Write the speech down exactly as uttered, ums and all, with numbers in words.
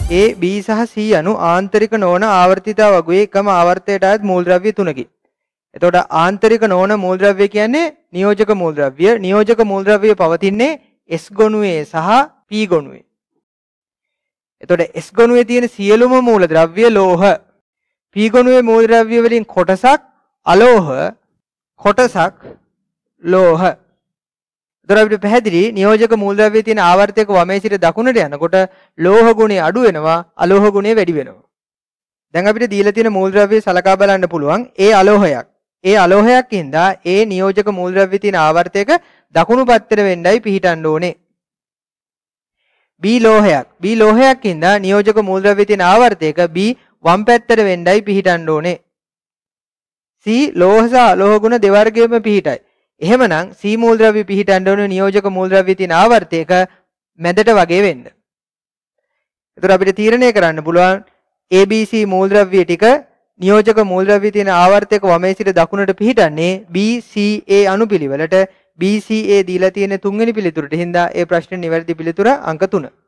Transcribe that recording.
A B සහ C anu ආන්තරික නොවන ආවර්තිතා වගුවේ එකම ආවර්තයට අයත් මූලද්‍රව්‍ය තුනකි. එතකොට ආන්තරික නොවන මූලද්‍රව්‍ය කියන්නේ නියෝජක මූලද්‍රව්‍ය. නියෝජක මූලද්‍රව්‍ය පවතින්නේ S ගොණුවේ සහ P ගොණුවේ. එතකොට S ගොණුවේ තියෙන සියලුම මූලද්‍රව්‍ය ලෝහ. P ගොණුවේ මූලද්‍රව්‍ය වලින් කොටසක් අලෝහ, කොටසක් ලෝහ. එතකොට අපිට පැහැදිලි නියෝජක මූලද්‍රව්‍යයේ තියෙන ආවර්තයක වමේ සිට දකුණට යනකොට ලෝහ ගුණය අඩු වෙනවා, අලෝහ ගුණය වැඩි වෙනවා. දැන් අපිට දීලා තියෙන මූලද්‍රව්‍ය සලකා බලන්න පුළුවන්. ඒ අලෝහයක්. ඒ අලෝහයක් ඉඳලා ඒ නියෝජක මූලද්‍රව්‍යයේ තියෙන ආවර්තයක දකුණු පැත්තට වෙන්නයි පිහිටන්න ඕනේ. B ලෝහයක්. B ලෝහයක් ඉඳලා නියෝජක මූලද්‍රව්‍යයේ තියෙන ආවර්තයක B වම් පැත්තට වෙන්නයි පිහිටන්න ඕනේ. C ලෝහ සහ අලෝහ ගුණ දෙවර්ගයෙම පිහිටයි. එහෙමනම් C මූලද්‍රව්‍ය පිහිටන්න ඕනේ නියෝජක මූලද්‍රව්‍යයේ තියෙන ආවර්තයක මැදට වගේ වෙන්න. ඒතර අපිට තීරණය කරන්න පුළුවන් A B C මූලද්‍රව්‍ය ටික නියෝජක මූලද්‍රව්‍ය තියෙන ආවර්තයක වමේ සිට දකුණට පිහිටන්නේ B C A අනුපිළිවෙලට. B C A දීලා තියෙන තුන්වෙනි පිළිතුරට හින්දා ඒ ප්‍රශ්නේ නිවැරදි පිළිතුර අංක තුන.